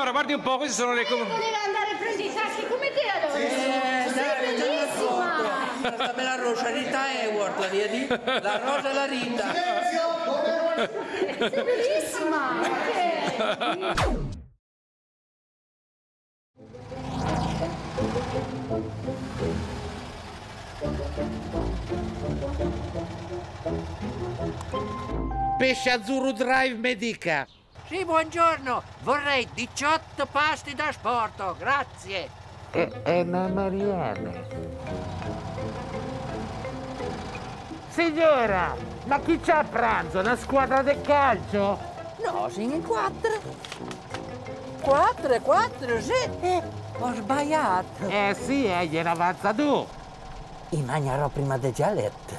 signora, guardi un po', queste sono le... Voleva andare a prendere i sacchi come te allora? Sei bellissima! Questa bella rosa, Rita Hayworth, la vedi? La rosa e la Rita. Sei bellissima! Pesce Azzurro Drive mi dica. Sì, buongiorno. Vorrei 18 pasti da sporto, grazie. È una Mariana. Signora, ma chi c'ha a pranzo? Una squadra di calcio? No, siamo in 4. 4, sì. Ho sbagliato. Sì, gliene avanza tu. I mangerò prima dei gialletti.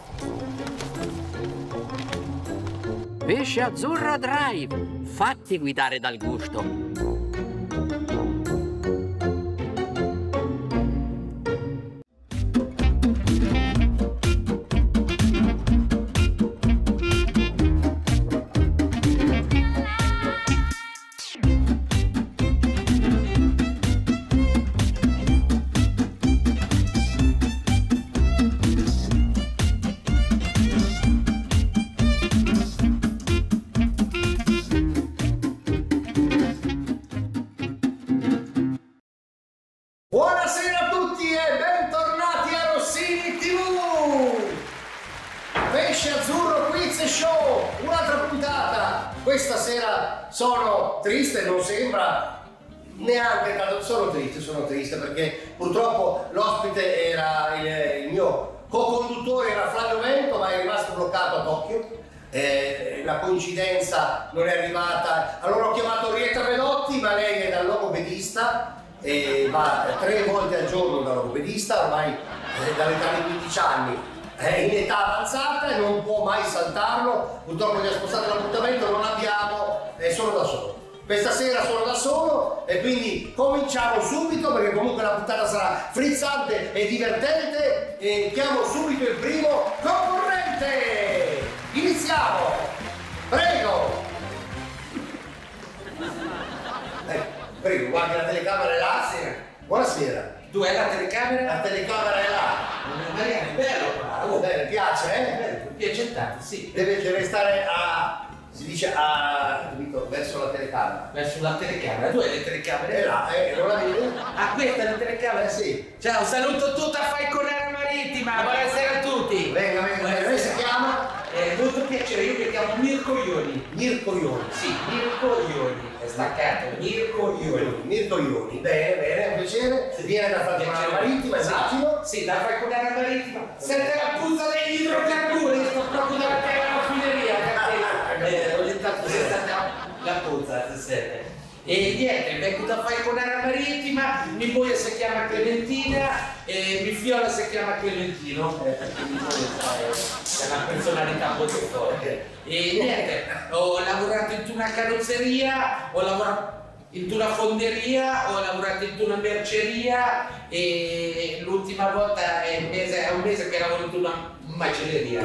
Pesce Azzurro Drive. Fatti guidare dal gusto. Buonasera a tutti e bentornati a Rossini TV! Pesce Azzurro Quiz Show, un'altra puntata. Questa sera sono triste, non sembra neanche tanto, sono triste perché purtroppo l'ospite era il mio co-conduttore, era Flavio Vento, ma è rimasto bloccato a Tokyo. La coincidenza non è arrivata, allora ho chiamato Rietta Bedotti, ma lei è da logopedista e va 3 volte al giorno da logopedista, ormai dall'età di 15 anni, è in età avanzata e non può mai saltarlo, purtroppo gli ha spostato l'appuntamento, non abbiamo, sono da solo. Questa sera sono da solo e quindi cominciamo subito perché comunque la puntata sarà frizzante e divertente e chiamo subito il primo concorrente! Iniziamo! Prego! Prego, guardi la telecamera è là. Buonasera. Dov'è la telecamera? La telecamera è là. Mariano, è bello qua. Oh, bene, piace, Bello, mi piace tanto, sì. Deve stare a... si dice a... capito, verso la telecamera. Verso la telecamera. Dov'è le telecamere? È là, non la vedi? Ah, questa è la telecamera? Sì. Ciao, saluto tutta Falconara Marittima. Buonasera a tutti. Venga, lei si chiama? Molto piacere, io mi chiamo Mirko Ioni. Mirko Ioni. Sì, Mirko Ioni. È staccato, Mirko Ioni. Mirko Ioni. Bene, un piacere. Viene da Falconara Marittima, immagino. Sì, da Falconara Marittima. Sente la puzza degli idrocarburi, sto proprio davanti alla raffineria, capito? Ogni tanto sente la puzza, si sente. E niente, vengo da Falconara Marittima, mia moglie si chiama Clementina e mia figlia si chiama Clementino, perché mia moglie è una personalità molto forte. E niente, ho lavorato in una carrozzeria, ho lavorato in una fonderia, ho lavorato in una merceria e l'ultima volta è un mese che lavoro in una macelleria.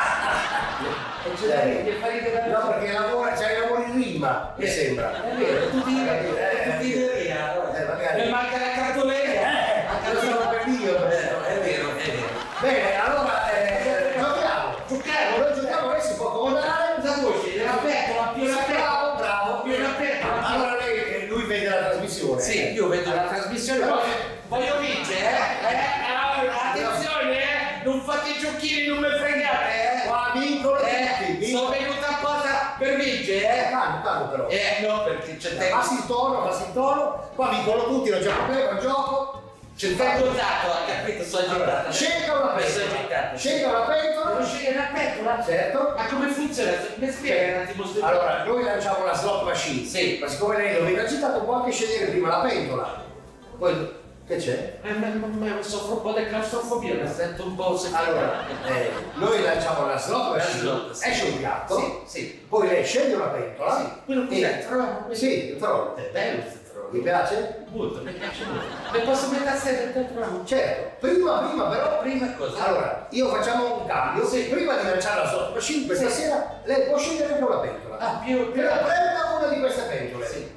No, perché lavora, c'è il lavoro in rima, mi sembra. È vero, tutti in rima. Magari. Mi manca la cartoleria. Lo stavo per io. È vero. Bene, allora giochiamo. Noi giochiamo, lei si può accomodare. Cosa vuoi scegliere? La pentola, più la pentola. Bravo. Più la pentola. Allora lui vede la trasmissione. Sì, io vedo la trasmissione, voglio vincere, attenzione, non fate i giochini, non mi fregate, Qua vincono tutti. sono venuto apposta per vincere, Calmo però. no, perché c'è tempo. Passi il tono. Qua vincono tutti, non c'è problema, è un gioco. C'è tempo dato, ha capito? Sono agitato. Scelga una pentola. Devo scegliere una pentola? Certo. Ma come funziona? Mi spiega un attimo. Allora, noi lanciamo la slot machine. Sì. Ma siccome lei lo vede agitato, può anche scegliere prima la pentola. Poi, che c'è? Ma soffro un po' di claustrofobia, mi sento un po' Allora, noi lanciamo la slot machine, slot, sì. esce un piatto, Sì. poi lei sceglie una pentola. Sì. Quello che è, trovo. Sì, il trono. È bello questo trono. Mi piace? Molto, mi piace molto. Le posso mettere a sedere dentro la luce? Certo, prima però. Prima cosa? Allora, io facciamo un cambio. Sì. Prima di lanciare la slot machine questa Sì. sera, lei può scegliere una pentola. Ah, più Prenda una di queste pentole. Sì.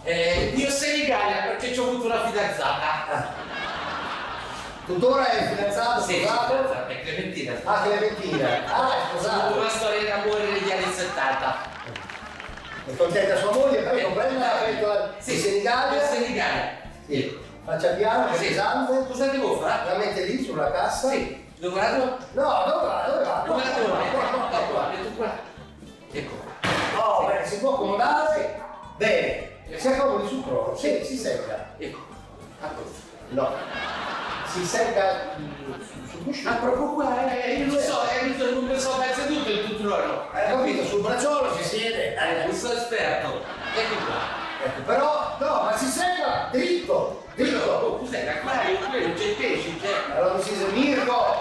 Io Senigallia perché ci ho avuto una fidanzata. Tuttora è fidanzato, Sì, sposato? è Clementina. Ah, Clementina. Ah, è sposato. Una storia d'amore negli anni 70. È contenta sua moglie, prego, prenda la pentola di Senigallia. Senigallia. Sì. Faccia piano, che pesante. Cosa devo fare? La mette lì sulla cassa. Sì. Dove vado? No, dove va? Dove va? Dove vado? Qua. Metto qua. Ecco. Oh, bene, si può accomodare. Bene. Si accomodi sul trono. Sì, si secca. Ecco. A posto. No. Si secca sul cuscino. Ah, proprio qua, io non so, non so mezzo tutto il tuo trono. Hai capito? Sul bracciolo si siede. Non sono esperto. Ecco qua. Ecco, però, no, ma si secca dritto. Dritto. Oh, cos'è l'acquario? Quello c'è il pesce, c'è. Allora si dice Mirko.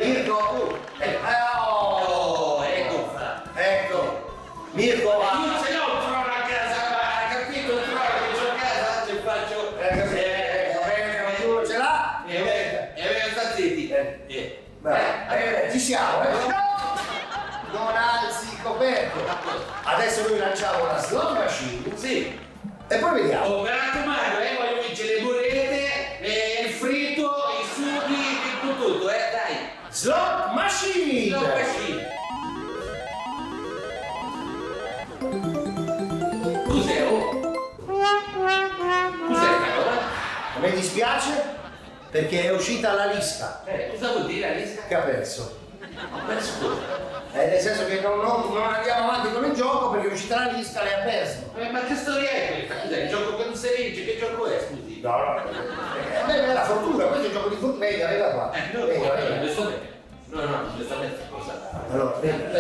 Oh, Ecco qua. ecco. Mirko va. Io ce l'ho un trono a casa, ma hai capito il trono che c'ho a casa? Ci faccio. Ognuno ce l'ha. Sta zitti. Beh, ci siamo. No! Non alzi il coperto. Adesso noi lanciamo la slot machine. Sì. E poi vediamo. Oh, mi raccomando, voglio vincere le monete, il fritto, i sughi, tutto, dai. Slot machine. Slot machine. Cos'è? Cos'è sta cosa? A me dispiace perché è uscita la lista Cosa vuol dire Alice? che ha perso. Ho perso cosa? Nel senso che non andiamo avanti con il gioco perché è uscita la lista, lei ha perso. Ma che storia è questa? Cos'è? Il gioco che non si vince? Che gioco è, scusi? No. Beh, è la fortuna, questo è il gioco di fortuna. Venga qua. No, Venga. giustamente. No, giustamente cosa? Allora,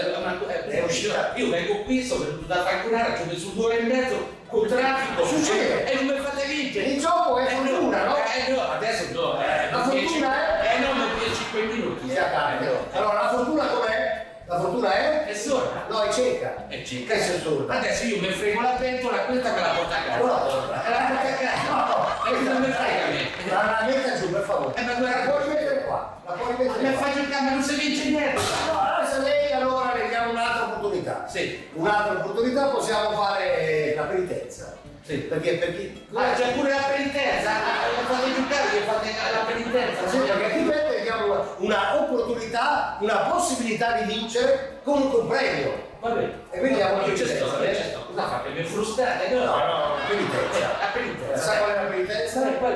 È uscita. Io vengo qui, sono venuto da Franconara, ci ho messo 2 ore e mezzo col traffico. Succede. E non mi fate vincere. Il gioco è fortuna, no? No, adesso no. La fortuna è? No, ma 5 minuti. Sia calmo. Allora, la fortuna com'è? La fortuna è? È sorda. No, è cieca. È cieca. Che sei sorda? Adesso io mi frego la pentola, questa me la porta a casa. Non la porta. La porta a casa. No, non mi frega a me. La metta giù, per favore. Ma La guarda, puoi mettere qua. La puoi mettere mi qua. faccio il cambio, non si vince niente. No, adesso lei allora le diamo un'altra opportunità. Sì. Un'altra opportunità possiamo fare la penitenza. Sì. Perché per chi? C'è pure la penitenza, fate giocare, fate la penitenza. Sì, perché qui diamo una opportunità, una possibilità di vincere con un premio. Va bene. E quindi diamo la Io ci sto, penitenza. ci sto. Cosa fate? Mi frustate? No, No, la penitenza. La penitenza. Sa qual è la penitenza? Qual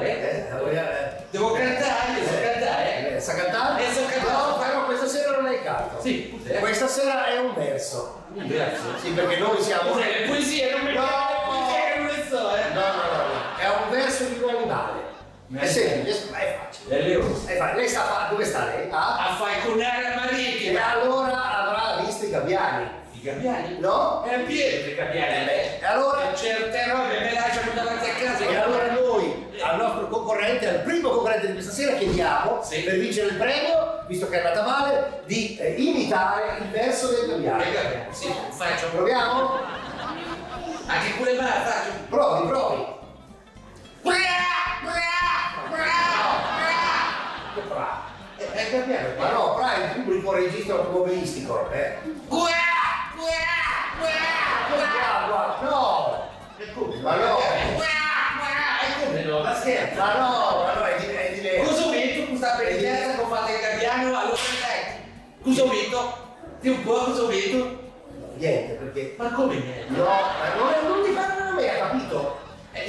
è? Devo cantare, so cantare. Sa cantare? So cantare. No, però questa sera non hai canto. Sì, cos'è? Questa sera è un verso. Un verso. Sì, perché noi siamo... Cos'è? Le poesie, non mi No. poesie, non le so, No. È un verso di un animale. È semplice, ma è facile. È leone. Lei sta dove sta lei? Ah? A falconare E marittima. allora avrà visto i gabbiani. I gabbiani? No? È pieno di gabbiani. E allora? Certe robe me lasciano davanti a casa. E allora noi al nostro concorrente, al primo concorrente di questa sera, chiediamo, Sì. per vincere il premio, visto che è andata male, di imitare il verso del gabbiano. Sì, faccio. Proviamo? Anche quelle me la faccio. Provi. È gabbiano. Ma no, Pra il pubblico registro automobilistico. Guarda, no! Ma no! Ma scherzo. Ma no, è di lei. Cosa ho vinto? Questa penitenza che ho fatto il gabbiano, allora cosa ho vinto? Di un po' cosa ho vinto? Niente, perché... Ma come niente? No, non mi parlano a me, ha capito?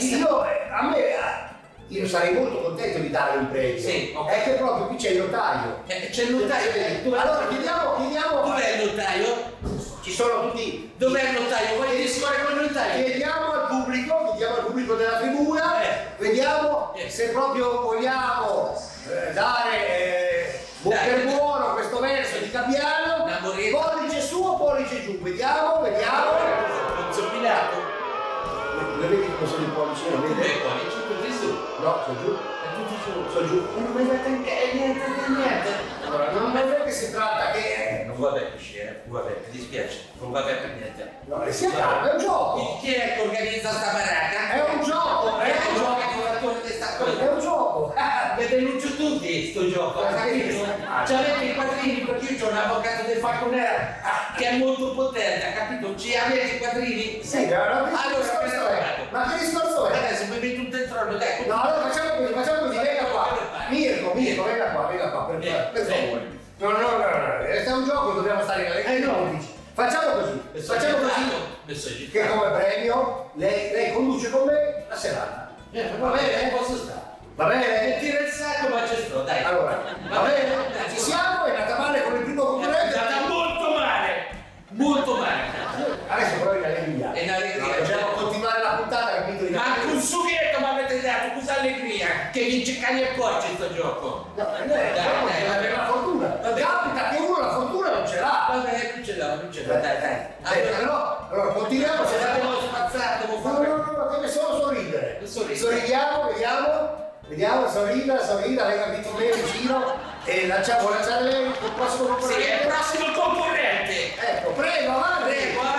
Io sarei molto contento di dare un premio. Sì, ok. È che proprio qui c'è il notaio. C'è il notaio. Allora chiediamo. Dov'è il notaio? Ci sono tutti. Dov'è il notaio? Voglio discorrere con il notaio. Chiediamo al pubblico della tribuna, vediamo se proprio vogliamo dare per buono questo verso di Gabbiano. Pollice su o pollice giù? Vediamo. Non sono pilato. Vedi come sono i pollici? Non vedi? E poi c'è tutti su. No, sono giù. È tutti su. Sono giù. Non vedete niente. Allora, non è vero che si tratta che... Non va bene, non va bene, mi dispiace, non va bene per niente. No, sia calmo, è un gioco. Chi è che organizza sta baracca? È un gioco, È un gioco che fattore di sta cosa. È un gioco. Mi denuncio tutti sto gioco, capito? C'avete i quattrini perché io ho un avvocato del Falconera che è molto potente, ha capito? Ci avete i quattrini? Sì, allora Allora, questo è Ma che discorso è? Adesso mi metti un tentrone, dai. No, allora facciamo così, venga qua. Mirko, venga qua, per favore. No, è un gioco, dobbiamo stare in allegria. Facciamo così. Che come premio lei conduce con me la serata. Va bene? Posso stare. Va bene? Tira il sacco, ma ci sto, dai. Allora, va bene? Ci siamo, è andata male con il primo concorrente. È andata molto male. Molto male. Adesso però è in allegria. È in allegria. Dobbiamo continuare la puntata, capito? Ma anche un sughetto mi avete dato, cosa allegria, che vince cani e porci sto gioco. No, dai, la fortuna. Capita che uno la fortuna non ce l'ha. Vabbè, non ce l'ho, dai. Allora continuiamo, se devo spazzare, devo fare. No, deve solo sorridere. Sorridiamo, vediamo, sorrida, lei capito bene il giro e lasciamo lanciare lei il prossimo concorrente. Sì, è il prossimo concorrente. Ecco, prego, avanti.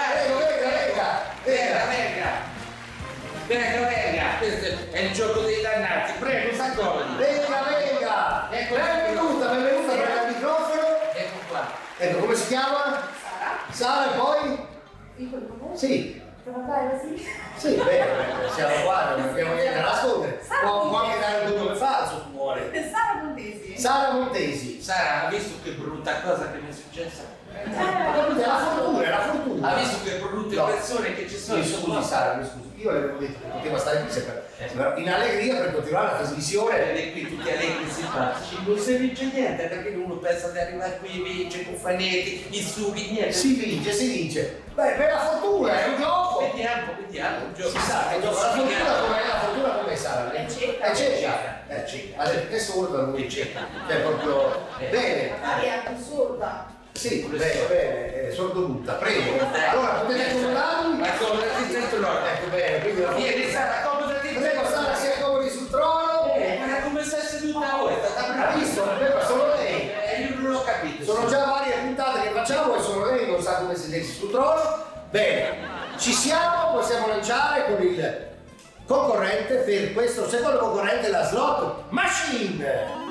Venga. Questo è il gioco dei dannati. Prego, s'accomodi. Venga. Ecco, benvenuta per il microfono. Ecco qua. Ecco, come si chiama? Sara, e poi? Sì. Sì, bene, siamo qua, non abbiamo niente da nascondere. Può anche dare un nome falso se vuole. Sara Montesi. Sara, ha visto che brutta cosa che mi è successa? È la fortuna. Ha visto che brutte persone che ci sono? Scusi Sara, mi scusi, io le avevo detto che poteva stare qui sempre in allegria per continuare la trasmissione. E qui tutti allegri simpatici, non si vince niente perché uno pensa di arrivare qui, vince con fanetti, i sughi, niente. Si vince. Beh, per la fortuna, è un gioco. Vediamo, un gioco. Si sa, è un gioco. La fortuna com'è Sara? È cieca. È sorda lui. È cieca. È proprio. Bene. È assurda. Sì, bene, sordomuta, prego. Allora potete accomodarvi? Accomodati sul trono. Ecco bene, quindi la Vieni Sara, accomodati. prego Sara, si accomodi sul trono. Ma come sei seduta ora? Ha visto? Sono lei. Io non l'ho capito. Sono già varie puntate che facciamo e sono lei, non sa come sedersi sul trono. Bene, ci siamo, possiamo lanciare con il concorrente per questo secondo concorrente, la slot machine.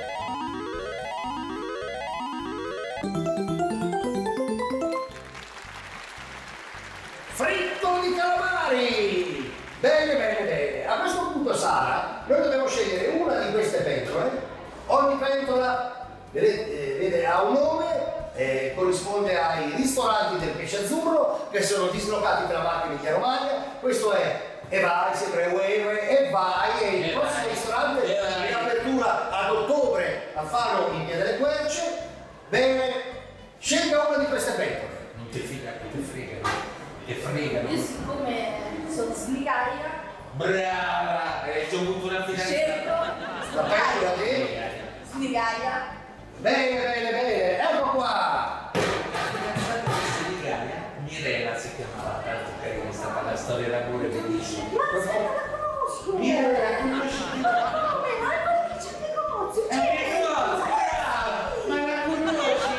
Fritto di calamari! Bene. A questo punto Sara, noi dobbiamo scegliere una di queste pentole. Ogni pentola vede, ha un nome, corrisponde ai ristoranti del pesce azzurro che sono dislocati tra Marche e Emilia Romagna. Questo è Vai, sempre e Vai, e il prossimo ristorante in apertura ad ottobre a Faro in Via delle Querce. Bene, scelga una di queste pentole. Non ti frega. Che frega. Io siccome sono sligaia, Brava! Ci ho avuto una scelgo La pentola che? sligaia. Bene, ecco qua! Mirela si chiamava, tanto carina, è stata la storia d'amore bellissima. Ma se non la conosco! Mirela, la conosci? Ma non c'è negozio, Ma la conosci?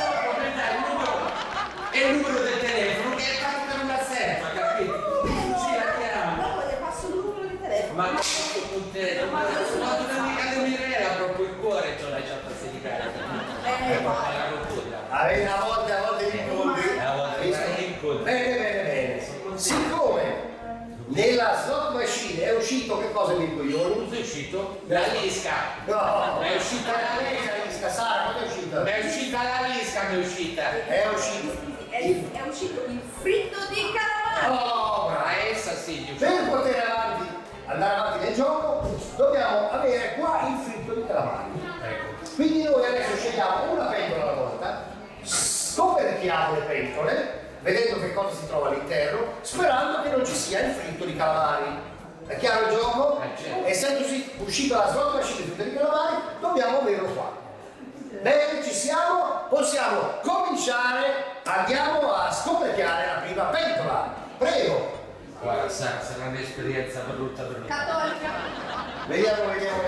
È il numero del telefono che è fatto per una serva, capito? Ci la chiama. Dopo le passo il numero di telefono. Ma quanto contento, ma un'amica di Mirela proprio il cuore ci ho lasciato a sedicare. A volte incontri. Bene. Siccome nella slot machine è uscito che cosa mi coglioni? Cosa è uscito? La lisca. No, È uscita la lisca. Sara, quando è uscita? È uscita la lisca, mi è uscita. È uscito. È uscito il fritto di calamari. Oh, Ma essa sì, per poter andare avanti nel gioco dobbiamo avere qua il fritto di calamari. Ecco. Quindi noi adesso scegliamo una pentola alla volta, scoperchiamo le pentole, vedendo che cosa si trova all'interno, sperando che non ci sia il fritto di calamari. È chiaro il gioco? Certo. Essendosi uscita la slot machine di fritto di calamari, dobbiamo averlo qua. Bene, ci siamo? Possiamo cominciare, andiamo a scoperchiare la prima pentola. Prego. Guarda, sarà un'esperienza brutta. Cattolica. Vediamo.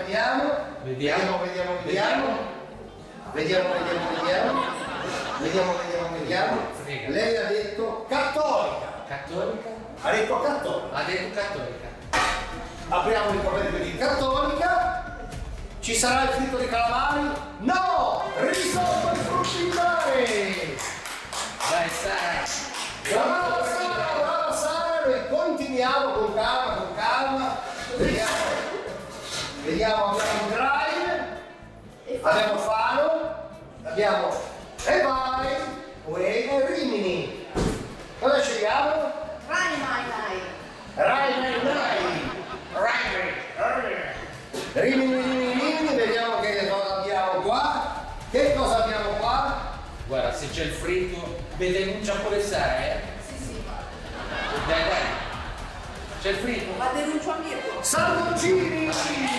Lei ha detto cattolica. Cattolica? Ha detto cattolica. Ha detto cattolica. Apriamo il coperto di cattolica. Ci sarà il fritto di calamari? No! Risotto di frutti di mare! Vai Sara! Brava Sara, noi continuiamo vediamo con calma, con calma. Vediamo, abbiamo Drive, abbiamo Faro, abbiamo E vai, Way e Rimini. Cosa scegliamo? Rai mai mai. Rimini, vediamo che cosa abbiamo qua. Che cosa abbiamo qua? Guarda, se c'è il fritto, mi denuncia pure Sara, Sì. Dai. C'è il fritto. Ma denuncio a Mirko. Salmoncini!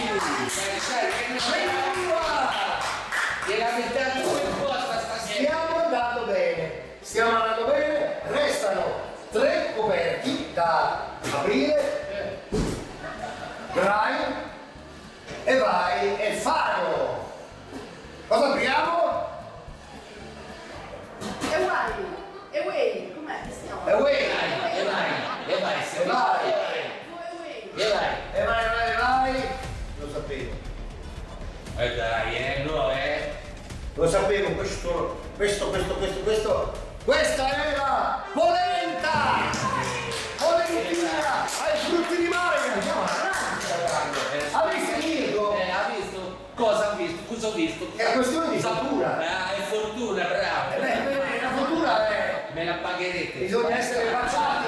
Gliela mettiamo come posta stasera. Stiamo andando bene, restano 3 coperti da aprire. Drive e vai e Faro. Cosa apriamo? E Way. Com'è che si chiama? E Way. E vai. E vai. Lo sapevo. Dai, no, Lo sapevo, questa era polenta! Polentina! Ai frutti di mare! Ha visto Mirko? ha visto? Cosa ha visto? Cosa ho visto? È una questione di fattura. Ah, è fortuna, bravo. La fattura è... Me la pagherete. Bisogna essere facciati.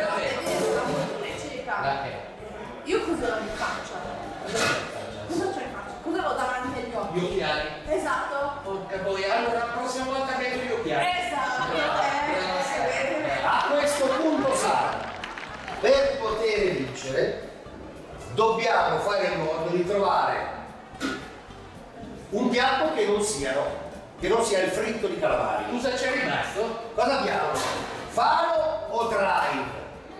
Io cosa ho in faccia? Cosa c'ho in faccia? Cosa ho davanti agli occhi? Gli occhiali. Esatto. Porca boia, allora la prossima volta vedo gli occhiali. Esatto. A questo punto Sara, per poter vincere dobbiamo fare in modo di trovare un piatto che non sia il fritto di calamari. Cosa c'è rimasto? Cosa abbiamo? Faro o Drive?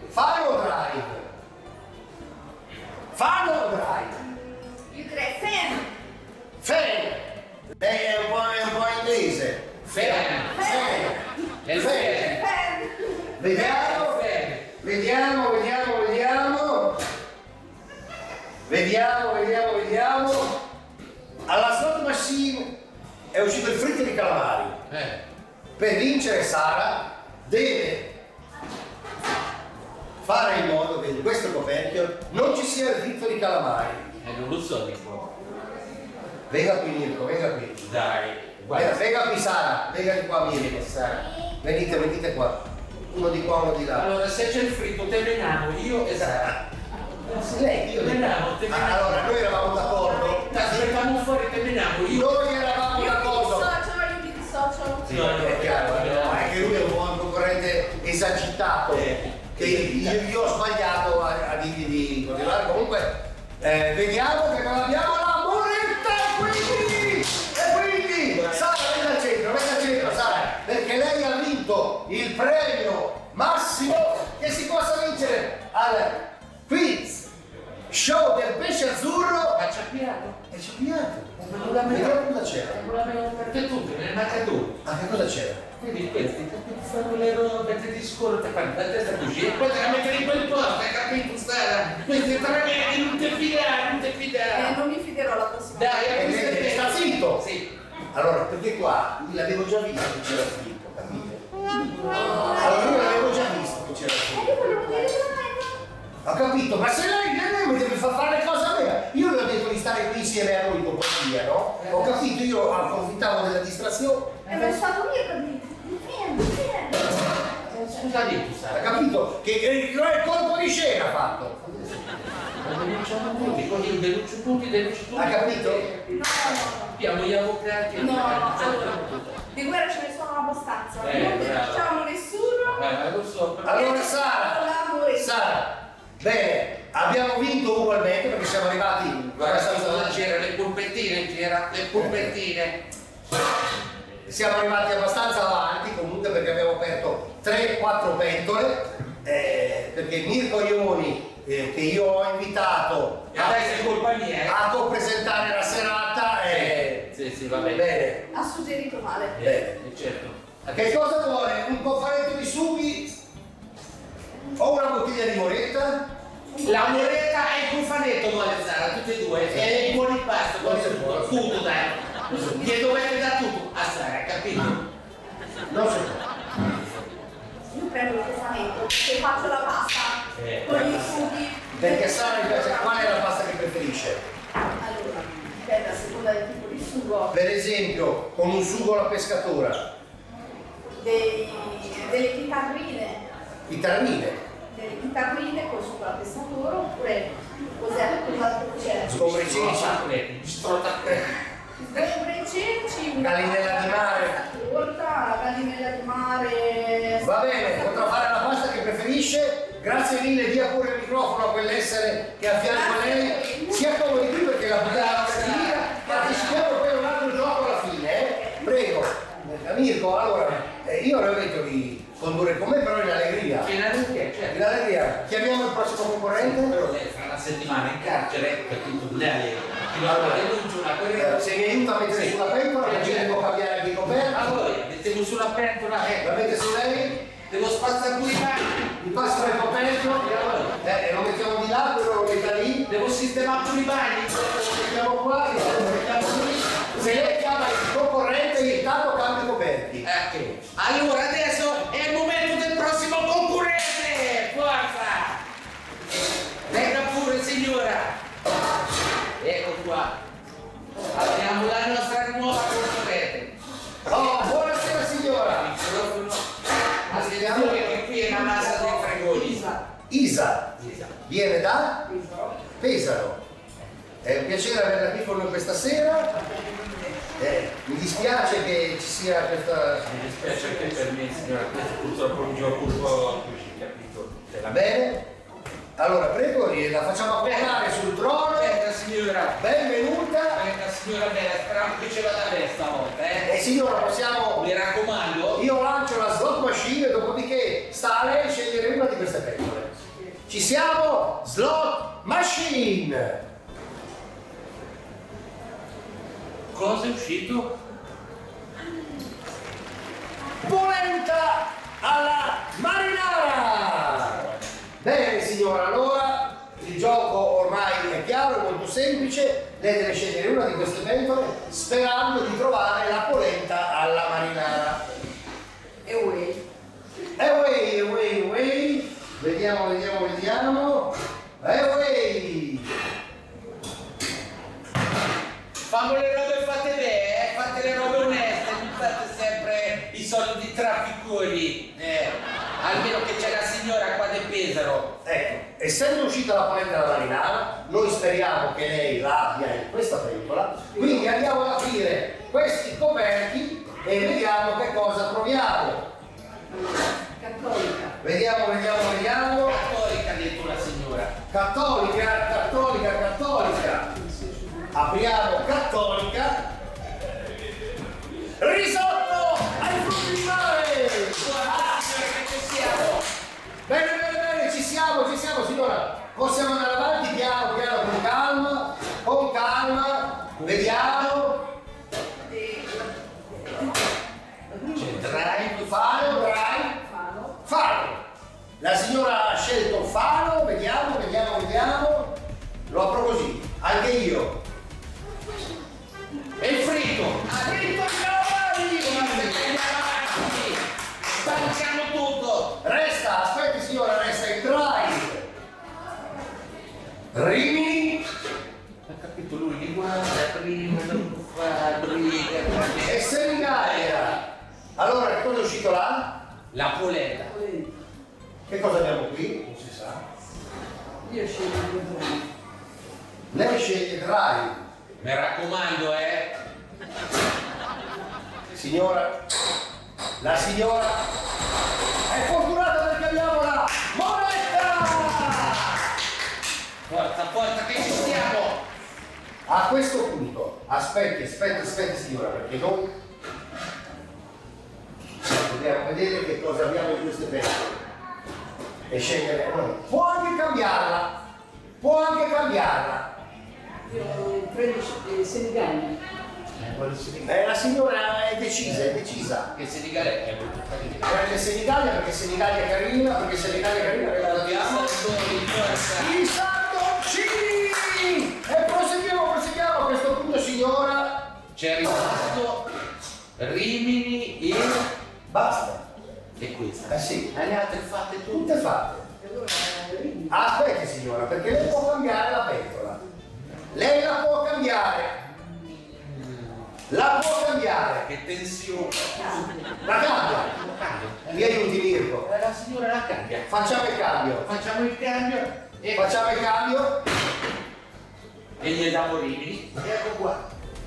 Io direi Fan. Fan! Lei è un po' inglese. Fan. È il fan. Fan. Vediamo. Alla slot machine è uscito il fritto di calamari. Per vincere Sara deve fare in modo che in questo coperchio non ci sia il fritto di calamari. Non lo so di qua. Venga qui Mirko, venga qui. Dai, guarda. Venga qui Sara, venga di qua Mirko. Sara. Venite qua. Uno di qua, uno di là. Allora, se c'è il fritto, te veniamo io e Sara. Lei, io Veniamo. Allora, noi eravamo d'accordo. Aspettiamo fuori, te veniamo io. Noi eravamo Io mi d'accordo. dissocio. Sì, è chiaro, no, è che lui è un buon concorrente esagitato. Che io ho sbagliato a dirgli di continuare. Comunque, vediamo che non abbiamo la moneta e quindi Sara, venga al centro, Sara, perché lei ha vinto il premio massimo che si possa vincere al quiz show del pesce azzurro. Ma c'è piano. E ci ho pigliato. Non la Vediamo cosa c'era. Non l'avevano per tutti, ne manca tu. Ah, che cosa c'era? Vedi questi, fanno le robe, te ti scorro, te fanno la testa così e poi te la mettere in quel posto, hai capito Sara? Questi tremeni, non ti fidare. Non mi fiderò la prossima Dai, Sta zitto! Sì. Allora, perché qua l'avevo già visto che c'era scritto, capito? Allora io l'avevo già visto che c'era scritto. Ho capito, ma se lei mi deve far fare le cose a me, io le ho detto di stare qui insieme a noi in compagnia, no? Ho capito, io approfittavo della distrazione. È stato mio Scusa di tu, Ha Sara. capito? Che il colpo di scena ha fatto. Denunciamo tutti, così denuncio tutti. Ha capito? Abbiamo gli avvocati. No, allora, di guerra ce ne sono abbastanza. Non denunciamo nessuno. Lo so. Allora Sara, bene, abbiamo vinto ugualmente perché siamo arrivati abbastanza. C'erano le polpettine. Siamo arrivati abbastanza avanti comunque perché abbiamo aperto 3-4 pentole perché Mirko Ioni che io ho invitato Adesso è colpa mia. a co-presentare la serata Sì, va bene. bene. Ha suggerito male. Bene. Certo. Che cosa vuole? Un cofanetto di sughi o una bottiglia di moretta? La moretta e il cufanetto vuole Sara, tutti e due. E il buon impasto, tutto dai. Gli dovete dare tutto a Sara, capito? Non so. Io prendo il cofanetto e faccio la pasta. con i sughi. Perché Sara mi piace, qual è la pasta che preferisce? Allora, dipende a seconda del tipo di sugo. Per esempio, con un sugo alla pescatura, Delle chitarrine. chitarrine, Delle chitarrine con sugo alla pescatura, oppure cos'è cos'altro c'è? scombrecini, Scombrececi, gallinella di mare. la gallinella di mare. Va bene, potrà fare la pasta che preferisce. Grazie mille, dia pure il microfono a quell'essere che è a fianco a lei. Si accomodi qui perché la puntata è finita. Partecipiamo poi a un altro gioco alla fine, Prego. Mirko, allora, io ho detto di condurre con me, però in allegria. In allegria, certo. In allegria. Chiamiamo il prossimo concorrente? Però lei fra una settimana in carcere, capito? Lei allora, denuncia una querela. Se mi aiuta a mettere sulla pentola, perché devo cambiare anche i coperti. Allora, mettevo sulla pentola, La mette su lei? devo spazzare pure i bagni, Mi passa il coperchio, lo mettiamo di là, quello lo metta lì. devo sistemare pure i bagni. Lo mettiamo qua, lo mettiamo lì. Se lei chiama il concorrente, intanto cambia i coperti. Ok. Allora, adesso è il momento del prossimo concorrente! Forza! Venga pure, signora! Ecco qua. Abbiamo la nostra nuova concorrente. Oh, buonasera signora! Attenzione che qui è una massa dei fregoni. Isa, viene da Pesaro. È un piacere averla qui con noi questa sera. Mi dispiace che ci sia questa... Mi dispiace anche per me, signora, questo purtroppo è un gioco un po' capito. Va bene? Allora, prego, la facciamo accomodare sul trono. Venga signora, Benvenuta. venga signora bella, speriamo che ce vada bene stavolta, E signora, possiamo... Mi raccomando. Io lancio la slot machine, dopodiché sta a lei scegliere una di queste pentole. Ci siamo? Slot machine! Cosa è uscito? Polenta alla marinara! Bene signora, allora il gioco ormai è chiaro, è molto semplice. Lei deve scegliere una di queste pentole sperando di trovare la polenta alla marinara. Away. Vediamo. Away. Fammo le robe fatte bene, fate le robe oneste, non fate sempre i soliti trafficoni. Almeno che c'è la signora qua del Pesaro. Ecco, essendo uscita la polenta alla marinara, noi speriamo che lei la abbia in questa pentola, quindi andiamo ad aprire questi coperchi e vediamo che cosa troviamo. Cattolica. Vediamo. Cattolica dentro la signora. Cattolica. Apriamo cattolica. Risotto ai frutti di mare! Che ci siamo? Bene, ci siamo signora. Possiamo andare avanti piano, con calma. Vediamo. C'è drive, Faro. La signora ha scelto faro, vediamo. Lo apro così, anche io. e il fritto. Spanciamo tutto. Aspetti signora, resta il drive. Rimini. Ha capito lui, li guarda prima, dopo fa, briga. E Senigallia. Allora, che cosa è uscito là? La polenta. Che cosa abbiamo qui? Non si sa. Io scelgo due drive. Lei sceglie drive. Mi raccomando, Signora, la signora è fortunata perché abbiamo la moneta! Forza che ci siamo! A questo punto, aspetti signora, perché noi dobbiamo vedere che cosa abbiamo in queste pentole e scegliere. Può anche cambiarla. Io prendo Senigallia. La signora è decisa. Che Senigallia è molto carina. Prende Senigallia perché Senigallia è carina, Abbiamo in forza. i sandoncini! E proseguiamo a questo punto signora. C'è rimasto Rimini e... Basta. E questa. Eh sì, Le altre fatte tutte. tutte fatte. Allora, Aspetti signora, perché lei può cambiare la pentola. Lei la può cambiare. La può cambiare. Che tensione. La cambia. Mi aiuti Mirko. La signora la cambia. Facciamo il cambio. Facciamo il cambio e Facciamo il cambio. e gli diamo rimini. Ecco qua.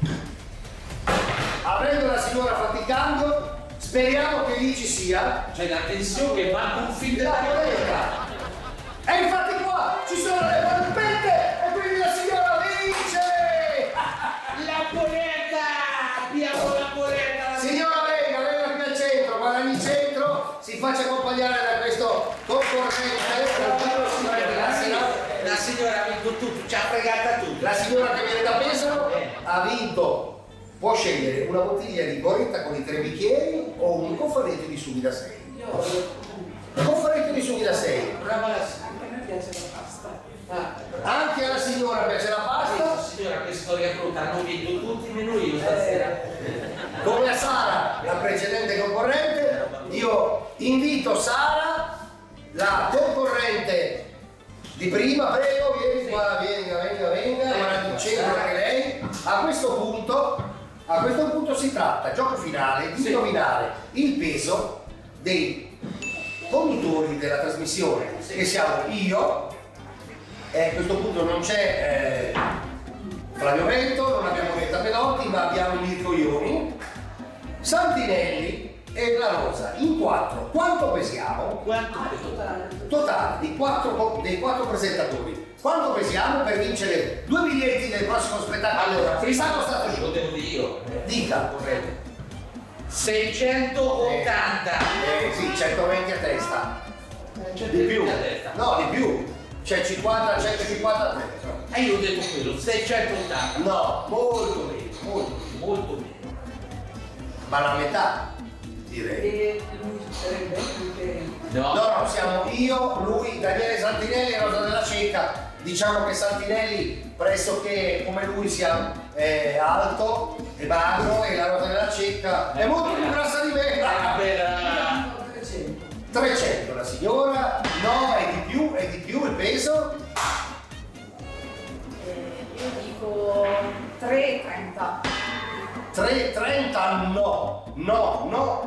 Avendo la signora fatto il cambio, speriamo che lì ci sia C'è la tensione che manca un fil la della polenta. E infatti qua ci sono le polpette e quindi la signora vince! La polenta! Abbiamo la polenta! Signora venga qui al centro, guadagni il centro, si faccia accompagnare da questo concorrente. La signora ha vinto tutto, ci ha fregata tutto. La signora che viene da Pesaro ha vinto, può scegliere una bottiglia di Boretta con i 3 bicchieri o un coffanetto di sughi da 6. Un coffanetto di sughi da 6. Brava la Anche a me piace la pasta. Anche alla signora piace la pasta, signora che storia brutta, hanno vinto tutti meno io stasera. come a Sara, la precedente concorrente. Io invito Sara, la concorrente di prima, prego, vieni qua, venga, guarda in centro anche lei. A questo punto si tratta, gioco finale, di indovinare il peso dei conduttori della trasmissione, che siamo io, e a questo punto non c'è Flavio Vento, non abbiamo Retta Pedotti, ma abbiamo Mirko Ioni, Santinelli e La Rosa. In 4 quanto pesiamo? Quanto? Totale dei quattro presentatori. Quanto pesiamo per vincere 2 biglietti del prossimo spettacolo? Allora, prima Stato lo show. devo dire io. Dica. 680. Sì, 120 a testa. Di 120 più. a testa. No, di più. C'è 50, 150 a testa. E io ho detto quello, 680. No, molto meno, Molto meno. ma la metà, direi. E lui sarebbe perché No, siamo io, lui, Daniele Santinelli e Rosa della Cieca. Diciamo che Santinelli pressoché come lui sia alto e magro e la Rosa della Cieca è molto più grassa di me. Per 300. 300 la signora, no, è di più il peso. Io dico 3,30. 3,30 no.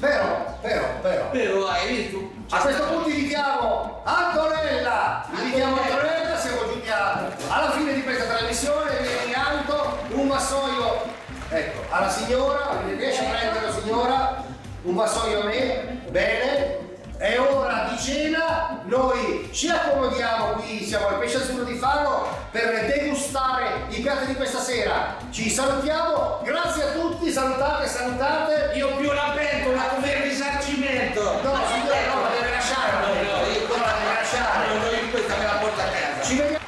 Però. hai visto? A questo punto invitiamo Antonella, siamo giunti alla fine di questa trasmissione, viene in alto un vassoio, ecco, alla signora, riesce a prendere la signora, un vassoio a me, bene, è ora di cena, noi ci accomodiamo qui, siamo al Pesce Azzurro di Fano per degustare i piatti di questa sera, ci salutiamo, grazie a tutti, salutate. Io più la pentola come il risarcimento. No, signora, no, la deve lasciare. io la deve lasciare. io questa me la porto a casa. Ci vediamo.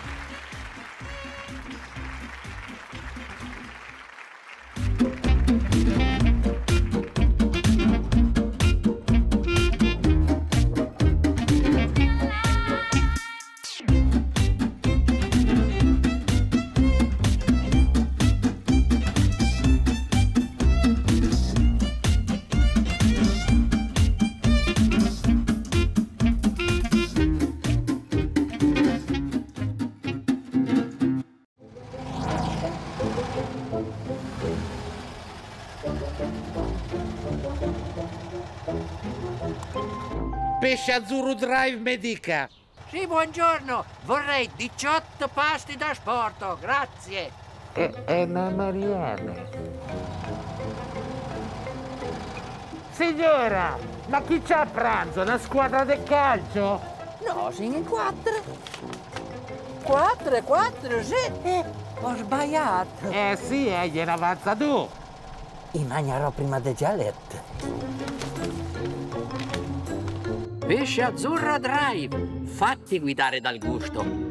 Pesce Azzurro Drive Medica. Sì, buongiorno. Vorrei 18 pasti da sporto, grazie. È una Mariana. Signora, ma chi c'ha a pranzo? Una squadra di calcio? No, siamo in 4. 4, sì. Ho sbagliato. Sì, gliene avanza tu. I mangerò prima di Gialette. Pesce Azzurro Drive. Fatti guidare dal gusto.